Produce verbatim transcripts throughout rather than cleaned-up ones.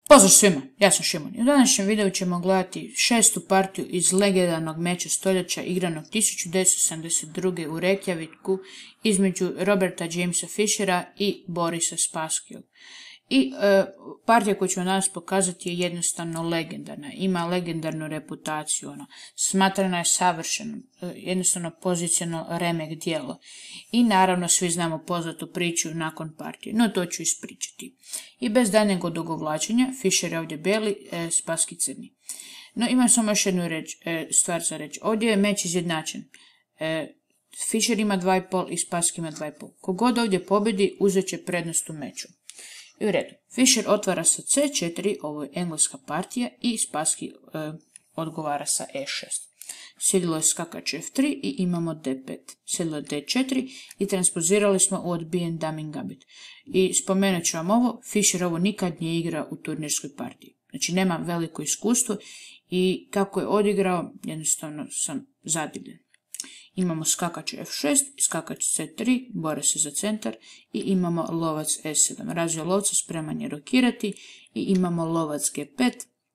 Pozdrav svima, ja sam Šimon i u današnjem videu ćemo gledati šestu partiju iz legendarnog meča stoljeća igranog tisuću devetsto sedamdeset druge. u Reykjaviku između Roberta Jamesa Fishera i Borisa Spasskijeg. I e, partija koju ću danas pokazati je jednostavno legendarna, ima legendarnu reputaciju, ono, smatrana je savršenom, e, jednostavno pozicionalno remek djelo. I naravno svi znamo poznatu priču nakon partije, no to ću ispričati. I bez daljnjeg odugovlačenja, Fisher je ovdje bijeli, e, Spasski crni. No imam samo još jednu reč, e, stvar za reći, ovdje je meč izjednačen. E, Fisher ima dva i pol i Spasski ima dva i pol. Kogod ovdje pobjedi uzet će prednost u meču. I u redu, Fisher otvara sa ce četiri, ovo je engleska partija, i Spasski e, odgovara sa e šest. Sjedilo je skakač ef tri i imamo de pet. Sjedilo je de četiri i transpozirali smo u odbijen Dame Gambit. I spomenut ću vam ovo, Fisher ovo nikad nije igrao u turnirskoj partiji. Znači nema veliko iskustvo i kako je odigrao, jednostavno sam zadivljen. Imamo skakač ef šest, skakač ce tri, bore se za centar i imamo lovac e sedam. Razvija lovca, spreman je rokirati i imamo lovac ge pet.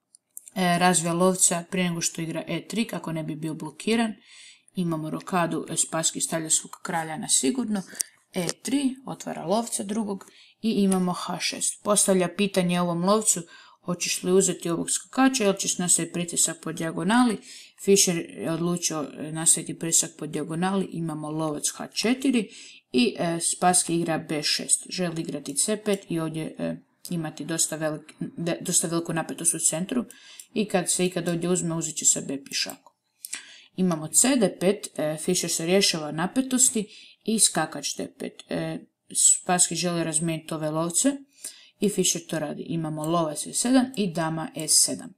E, razvija lovca prije nego što igra e tri kako ne bi bio blokiran. Imamo rokadu, Spasski stavlja svog kralja na sigurno. e tri, otvara lovca drugog i imamo ha šest. Postavlja pitanje ovom lovcu, hoćeš li uzeti ovog skakača ili ćeš nastaviti pritisak po dijagonali. Fisher je odlučio nastaviti pritisak po dijagonali, imamo lovac ha četiri i e, Spasski igra be šest. Želi igrati ce pet i ovdje e, imati dosta, velik, de, dosta veliku napetost u centru i kad se ikad ovdje uzme uzet će se be pišakom. Imamo ce de pet, e, Fisher se rješava napetosti i skakač de pet. E, Spasski želi razmijeniti ove lovce i Fisher to radi. Imamo lovac e sedam i dama e sedam.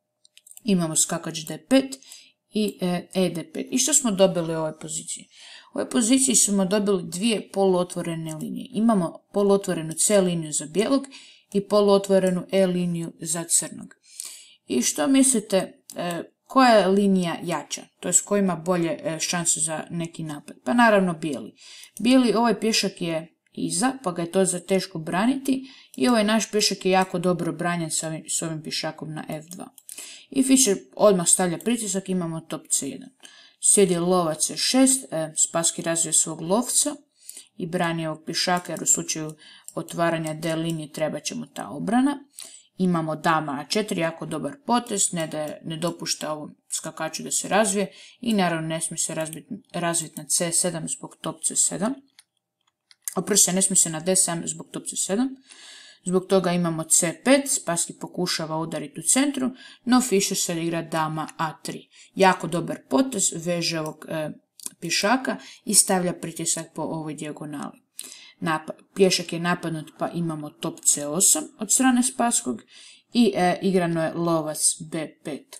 Imamo skakač de pet i e de pet. I što smo dobili u ovoj poziciji? U ovoj poziciji smo dobili dvije poluotvorene linije. Imamo poluotvorenu C liniju za bijelog i poluotvorenu E liniju za crnog. I što mislite, e, koja je linija jača? To je s kojima bolje e, šanse za neki napad? Pa naravno bijeli. Bijeli, ovaj pješak je iza, pa ga je to za teško braniti i ovaj naš pješak je jako dobro branjen s ovim, s ovim pješakom na ef dva. I Fisher odmah stavlja pritisak, imamo top ce jedan. Slijedi lovac ce šest, e, Spasski razvija svog lovca i brani ovog pješaka jer u slučaju otvaranja D linije treba će mu ta obrana. Imamo dama a četiri, jako dobar potez, ne, da je, ne dopušta ovom skakaču da se razvije i naravno ne smije se razviti, razviti na ce sedam zbog top ce sedam. Oprosti, ne smije se na de sedam zbog top ce sedam. Zbog toga imamo ce pet, Spasski pokušava udariti u centru, no Fisher se igra dama a tri. Jako dobar potez, veže ovog e, pješaka i stavlja pritisak po ovoj dijagonali. Napa, pješak je napadnut pa imamo top ce osam od strane Spasskog i e, igrano je lovac be pet.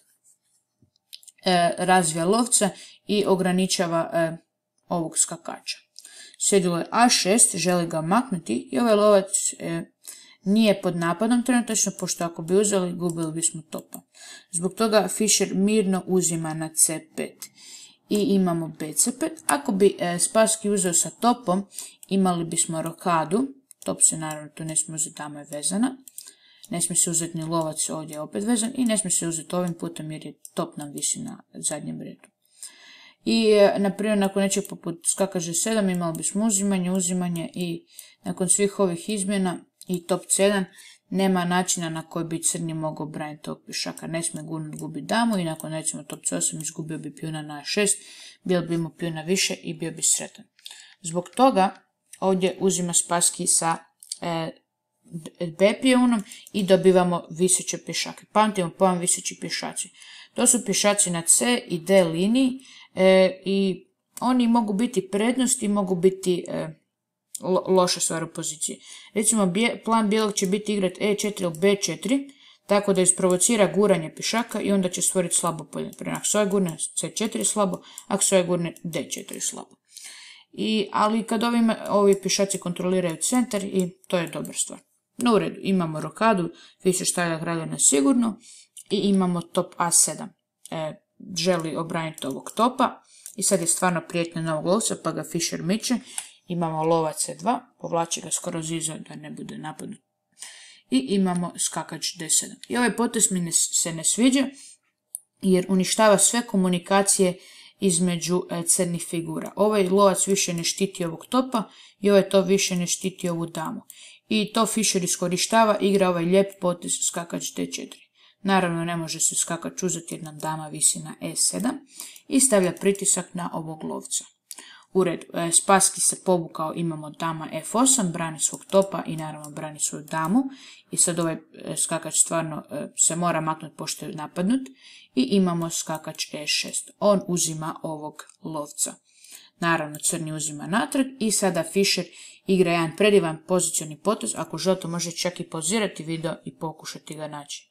E, razvija lovca i ograničava e, ovog skakača. Sjedilo je a šest, želi ga maknuti i ovaj lovac e, nije pod napadom trenutačno, pošto ako bi uzeli, gubili bismo topa. Zbog toga Fisher mirno uzima na ce pet. I imamo be ce pet. Ako bi e, Spasski uzeo sa topom, imali bismo rokadu. Top se naravno tu ne smije uzeti, tamo je vezana. Ne smije se uzeti ni lovac, ovdje je opet vezan. I ne smije se uzeti ovim putem jer je top nam visi na zadnjem redu. I, e, na primjer, nakon nečeg poput skakač de sedam imali bismo uzimanje, uzimanje i nakon svih ovih izmjena i top ce jedan nema načina na koji bi crni mogao braniti tog pješaka. Ne smije gurnut, gubi damu i nakon recimo top ce osam izgubio bi pijuna na a šest, bio bi mu pijuna više i bio bi sretan. Zbog toga ovdje uzima Spasski sa e, b pijunom i dobivamo viseće pješake. Pamtimo pojam viseći pješaci. To su pješaci na c i d liniji e, i oni mogu biti prednosti, mogu biti e, loša stvar u poziciji. Recimo, plan bijelog će biti igrati e četiri ili be četiri, tako da isprovocira guranje pješaka i onda će stvoriti slabo polje. Ako se ovaj gurne ce četiri slabo, ako se ovaj gurne de četiri slabo. I, ali kad ovi, ovi pješaci kontroliraju centar i to je dobra stvar. No u redu, imamo rokadu, Fisher stavlja kralja na sigurno i imamo top a sedam. E, želi obraniti ovog topa i sad je stvarno prijetnja novog lovca pa ga Fisher miče. Imamo lovac ce dva, povlači ga skoro ziza da ne bude napadnut. i imamo skakač D sedam. I ovaj potez mi ne, se ne sviđa jer uništava sve komunikacije između e, crnih figura. Ovaj lovac više ne štiti ovog topa i ovaj top više ne štiti ovu damu. I to Fischer iskorištava, igra ovaj lijep potez skakač D četiri. Naravno ne može se skakač uzeti jer nam dama visi na E sedam i stavlja pritisak na ovog lovca. U redu, e, Spassky se povukao, imamo dama F osam, brani svog topa i naravno brani svoju damu. I sad ovaj e, skakač stvarno e, se mora maknuti pošto je napadnut. I imamo skakač E šest. On uzima ovog lovca. Naravno crni uzima natrag i sada Fischer igra jedan predivan pozicioni potez. Ako želite može čak i pozirati video i pokušati ga naći.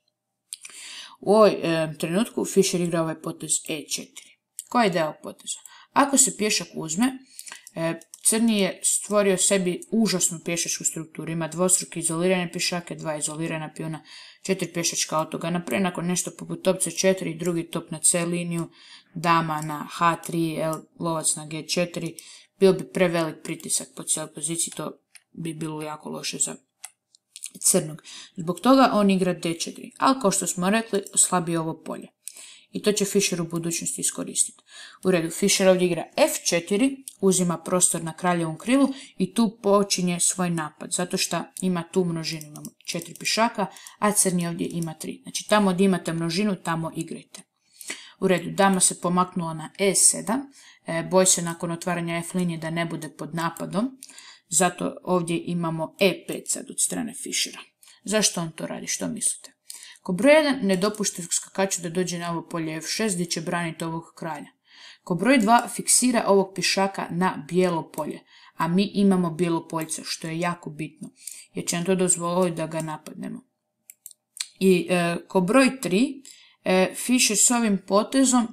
U ovoj e, trenutku Fischer igra ovaj potez E četiri. Koja je ideja ovog poteza? Ako se pješak uzme, e, crni je stvorio sebi užasnu pješačku strukturu. Ima dvostruke izolirane pješake, dva izolirana pijuna, četiri pješačka autogana, pre nakon nešto poput top C četiri, drugi top na C liniju, dama na H tri, lovac na G četiri, bio bi prevelik pritisak po cijeloj poziciji, to bi bilo jako loše za crnog. Zbog toga on igra D četiri, ali kao što smo rekli, slabi ovo polje. I to će Fischer u budućnosti iskoristiti. U redu, Fischer ovdje igra F četiri, uzima prostor na kraljevom krilu i tu počinje svoj napad, zato što ima tu množinu, imamo četiri pišaka, a crni ovdje ima tri. Znači tamo gdje imate množinu, tamo igrajte. U redu, dama se pomaknula na E sedam, e, boj se nakon otvaranja F linije da ne bude pod napadom, zato ovdje imamo E pet sad od strane Fischera. Zašto on to radi, što mislite? Ko broj jedan ne dopušta skakaču da dođe na ovo polje F šest gdje će braniti ovog kralja. Ko broj dva fiksira ovog pišaka na bijelo polje, a mi imamo bijelo poljce, što je jako bitno, jer će nam to dozvoliti da ga napadnemo. I e, ko broj tri, e, Fischer s ovim potezom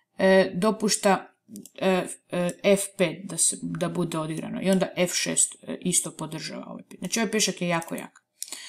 e, dopušta e, e, F pet da, se, da bude odigrano i onda F šest e, isto podržava ovaj pit. Znači ovaj pišak je jako jak.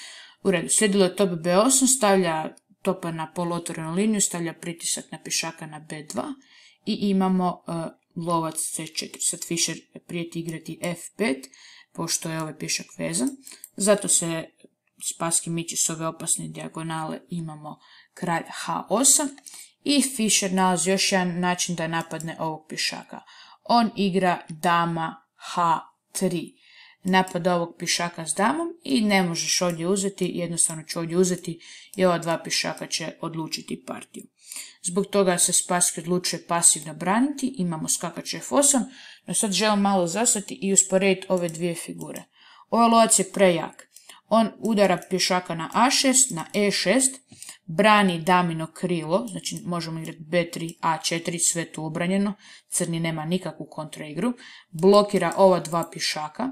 U redu, slijedilo je top B osam, stavlja topa na poluotvorenu liniju, stavlja pritisak na pišaka na B dva i imamo uh, lovac C četiri. Sad Fischer prijeti igrati F pet, pošto je ovaj pišak vezan. Zato se Spassky miče s ove opasne dijagonale, imamo kralj H osam i Fischer nalazi još jedan način da napadne ovog pišaka. On igra dama H tri. Napada ovog pišaka s damom i ne možeš ovdje uzeti, jednostavno ću ovdje uzeti i ova dva pišaka će odlučiti partiju. Zbog toga se Spassky odlučuje pasivno braniti, imamo skakač F osam, no sad želim malo zastati i usporediti ove dvije figure. Ovaj lovac je prejak, on udara pišaka na A šest, na E šest, brani damino krilo, znači možemo igrati B tri, A četiri, sve tu obranjeno, crni nema nikakvu kontraigru, blokira ova dva pišaka.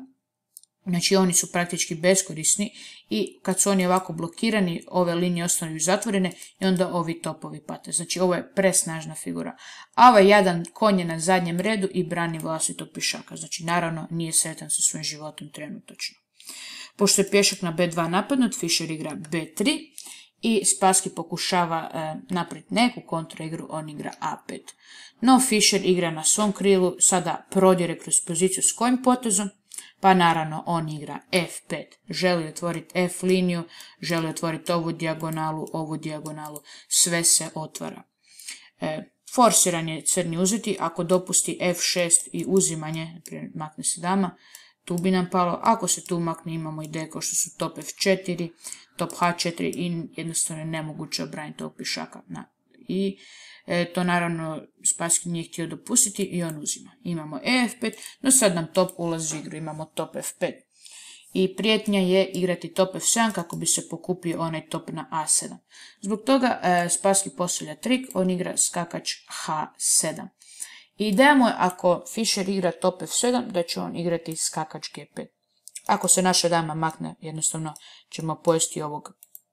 Znači oni su praktički beskorisni i kad su oni ovako blokirani, ove linije ostaju zatvorene i onda ovi topovi pate. Znači ovo je presnažna figura. A ovaj jadan konj je na zadnjem redu i brani vlastitog pišaka. Znači naravno nije sretan sa svojim životom trenutačno. Pošto je pješak na B dva napadnut, Fischer igra B tri i Spassky pokušava e, napraviti neku kontraigru, on igra A pet. No Fischer igra na svom krilu, sada prodire kroz poziciju s kojim potezom? Pa naravno on igra F pet, želi otvoriti F liniju, želi otvoriti ovu dijagonalu, ovu dijagonalu, sve se otvara. E, forsiran je crni uzeti, ako dopusti F šest i uzimanje, naprimjer makne se dama, tu bi nam palo, ako se tu makne imamo ideje kao što su top F četiri, top H četiri i jednostavno je nemoguće obraniti ovog pišaka. Na, I e, to naravno Spassky nije htio dopustiti i on uzima. Imamo E F pet, no sad nam top ulazi u igru, imamo top F pet. I prijetnja je igrati top F sedam kako bi se pokupio onaj top na A sedam. Zbog toga e, Spassky postavlja trik, on igra skakač H sedam. I ideja mu je ako Fischer igra top F sedam da će on igrati skakač G pet. Ako se naša dama makne, jednostavno ćemo pojesti ovog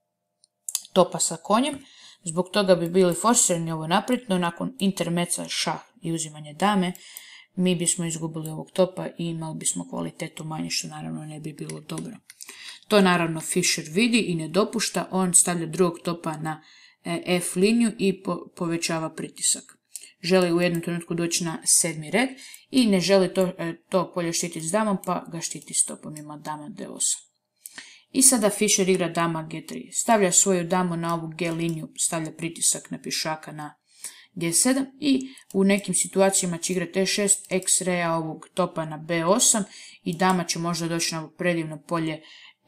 topa sa konjem. Zbog toga bi bili forsirani ovo naprijed, no nakon intermeca šah i uzimanje dame, mi bismo izgubili ovog topa i imali bismo kvalitetu manje, što naravno ne bi bilo dobro. To naravno Fischer vidi i ne dopušta, on stavlja drugog topa na F liniju i po povećava pritisak. Želi u jednom trenutku doći na sedmi red i ne želi to, to polje štititi s damom, pa ga štiti s topom, ima dama D osam. I sada Fischer igra dama ge tri. Stavlja svoju damu na ovu G liniju, stavlja pritisak na pješaka na ge sedam i u nekim situacijama će igrati e šest, X-raya ovog topa na be osam i dama će možda doći na ovo predivno polje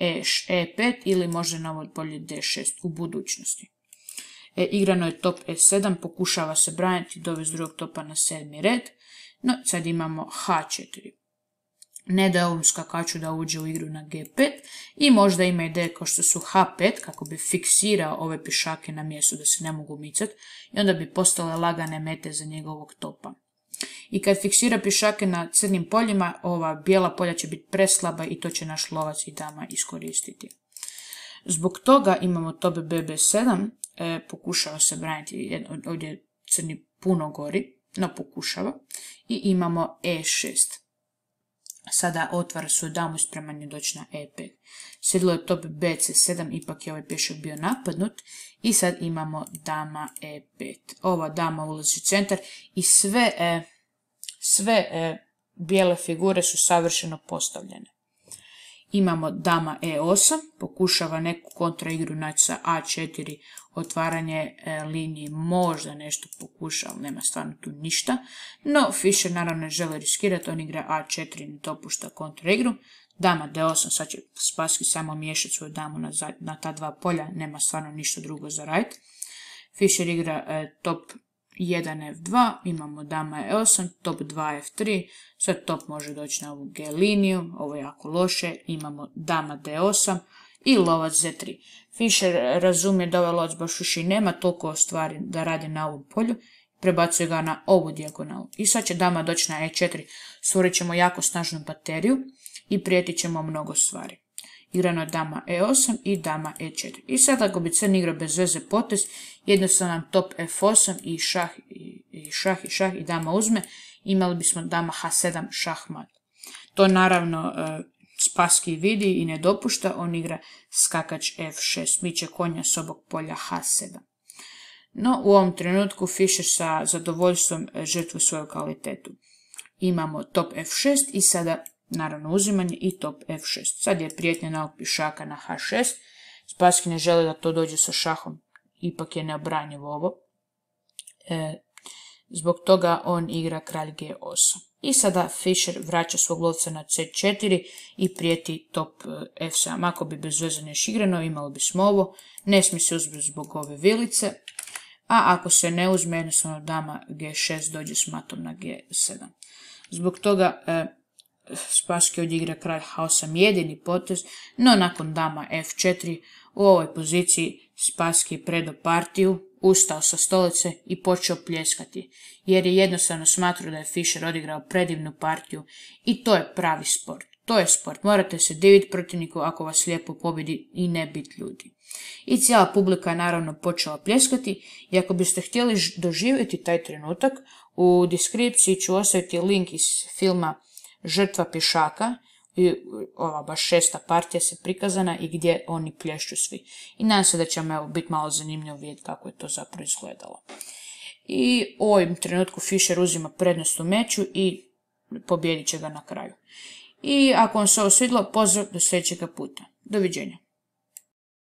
e pet ili možda na ovo polje de šest u budućnosti. E, igrano je top e sedam, pokušava se braniti, dovesti drugog topa na sedmi red, no sad imamo ha četiri. Ne da ovom skakaču da uđe u igru na ge pet i možda ima ideje kao što su ha pet kako bi fiksirao ove pješake na mjestu da se ne mogu micati i onda bi postale lagane mete za njegovog topa. I kad fiksira pješake na crnim poljima, ova bijela polja će biti preslaba i to će naš lovac i dama iskoristiti. Zbog toga imamo top be be sedam, e, pokušava se braniti, ovdje je crni puno gori, no pokušava, i imamo e šest. Sada otvara svoju damu i spreman je doći na e pet. Sjedilo je top be ce sedam, ipak je ovaj pješak bio napadnut i sad imamo dama e pet. Ova dama ulazi u centar i sve, e, sve e, bijele figure su savršeno postavljene. Imamo dama e osam, pokušava neku kontraigru naći sa a četiri, otvaranje e, linije, možda nešto pokuša, ali nema stvarno tu ništa. No, Fischer naravno ne želi riskirati, on igra a četiri, ne dopušta kontraigru. Dama de osam, sad će Spassky samo miješati svoju damu na, na ta dva polja, nema stvarno ništa drugo za raditi. Fischer igra e, top jedan ef dva, imamo dama e osam, top dva ef tri, sad top može doći na ovu G liniju, ovo je jako loše, imamo dama de osam i lovac ze tri. Fischer razumije da ovaj lovac baš više nema toliko stvari da radi na ovom polju, prebacuje ga na ovu dijagonalu. I sad će dama doći na e četiri, stvorit ćemo jako snažnu bateriju i prijetit ćemo mnogo stvari. Igrano je dama e osam i dama e četiri. I sad ako bi crni igrao bez veze potez, jednostavno nam top ef osam i šah i, i šah i šah i dama uzme, imali bismo dama ha sedam šahmat. To naravno e, Spassky vidi i ne dopušta, on igra skakač ef šest, miče konja s ovog polja ha sedam. No u ovom trenutku Fischer sa zadovoljstvom žrtvuje svoju kvalitetu. Imamo top ef šest i sada naravno uzimanje i top ef šest. Sad je prijetnja na ovog pješaka na ha šest. Spassky ne želi da to dođe sa šahom, ipak je neobranjivo ovo. E, zbog toga on igra kralj ge osam. I sada Fischer vraća svog lovca na ce četiri i prijeti top ef sedam. Ako bi bez veze neš igrano, imalo bismo ovo. Ne smije se uzeti zbog ove vilice. A ako se ne uzme, jednostavno dama ge šest dođe s matom na ge sedam. Zbog toga e, Spassky odigra kralj ha osam jedini potez, no nakon dama ef četiri u ovoj poziciji Spassky predao partiju, ustao sa stolice i počeo pljeskati, jer je jednostavno smatrao da je Fischer odigrao predivnu partiju i to je pravi sport. To je sport, morate se diviti protivniku ako vas lijepo pobjedi i ne biti ljudi. I cijela publika je naravno počela pljeskati i ako biste htjeli doživjeti taj trenutak, u deskripciji ću ostaviti link iz filma Žrtva pješaka, i ova baš šesta partija se prikazana i gdje oni plješću svi. I nadam se da će vam biti malo zanimljivo vidjeti kako je to zapravo izgledalo. I u ovom trenutku Fischer uzima prednost u meču i pobjedit će ga na kraju. I ako vam se ovo svidjelo, pozdrav do sljedećega puta. Doviđenja.